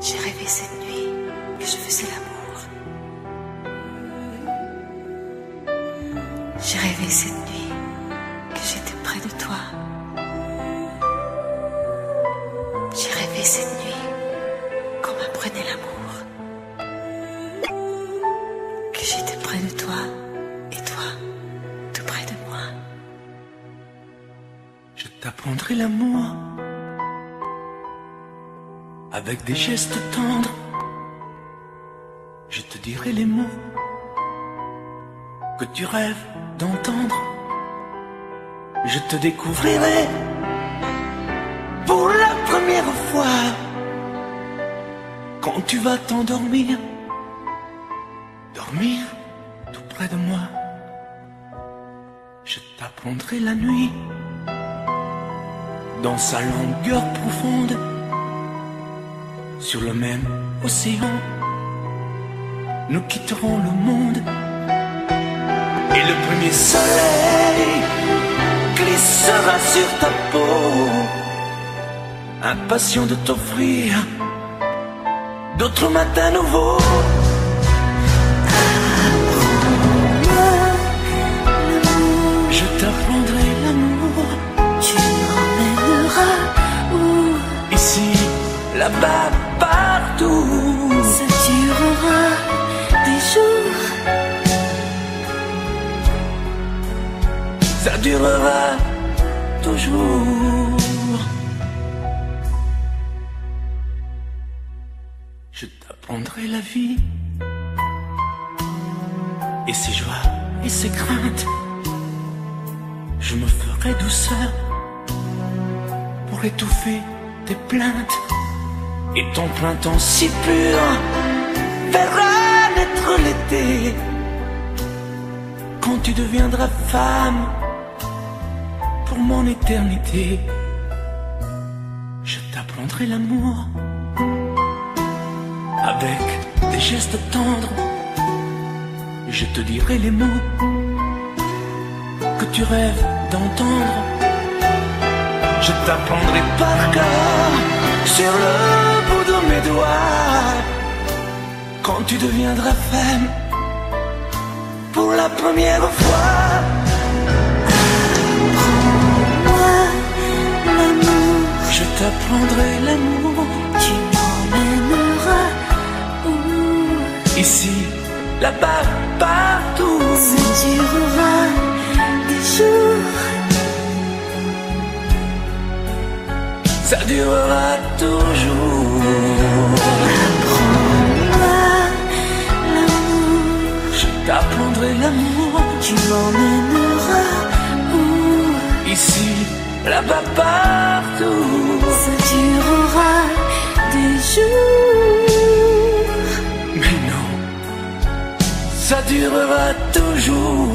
J'ai rêvé cette nuit que je faisais l'amour. J'ai rêvé cette nuit que j'étais près de toi. J'ai rêvé cette nuit qu'on m'apprenait l'amour. Que j'étais près de toi et toi tout près de moi. Je t'apprendrai l'amour avec des gestes tendres. Je te dirai les mots que tu rêves d'entendre. Je te découvrirai pour la première fois quand tu vas t'endormir, dormir tout près de moi. Je t'apprendrai la nuit dans sa longueur profonde, sur le même océan, nous quitterons le monde. Et le premier soleil glissera sur ta peau, impatient de t'offrir d'autres matins nouveaux. Je t'apprendrai l'amour. Tu m'emmèneras où? Ici, là-bas, partout. Ça durera des jours. Ça durera toujours. Je t'apprendrai la vie et ses joies et ses craintes. Je me ferai douceur pour étouffer tes plaintes. Et ton printemps si pur verra naître l'été. Quand tu deviendras femme pour mon éternité, je t'apprendrai l'amour avec des gestes tendres. Je te dirai les mots que tu rêves d'entendre. Je t'apprendrai par cœur sur le bout de mes doigts quand tu deviendras femme pour la première fois. Apprends-moi l'amour. Je t'apprendrai l'amour. Tu m'emmèneras où? Ici, là-bas, partout. Ça durera des jours. Ça durera toujours. Apprends-moi l'amour. Je t'apprendrai l'amour. Tu m'emmèneras où? Ici, là-bas, partout. Ça durera des jours. Mais non, ça durera toujours.